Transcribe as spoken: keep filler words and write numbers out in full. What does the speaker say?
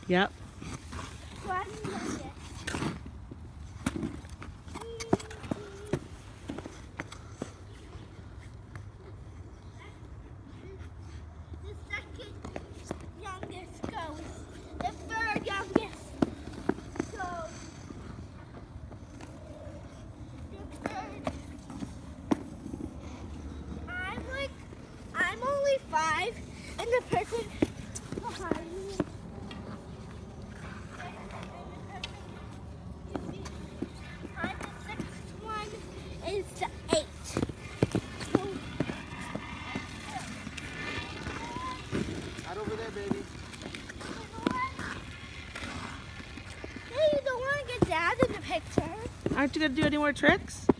Yep. So I'm the youngest. The second youngest goes. The third youngest goes. The third. I'm like, I'm only five, and the person behind me. I'm the sixth one is the eight. Right over there, baby. Hey, you don't want to get Dad in the picture. Aren't you going to do any more tricks?